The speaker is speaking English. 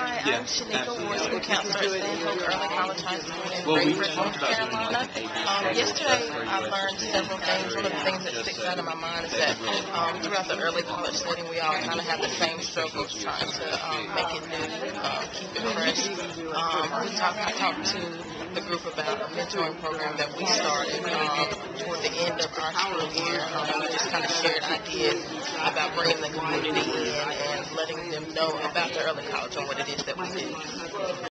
Hi, I'm Shenika Ward, school counselor at SandHoke Early College High School in Raleigh, North Carolina. Yesterday, I learned several things. One of the things that sticks out in my mind is that throughout the early college setting, we all kind of have the same struggles trying to make it new, keep it fresh. I talked to the group about a mentoring program that we started toward the end of our school year. We just kind of shared ideas about bringing the community in and letting them know about the early college and what it is that we do.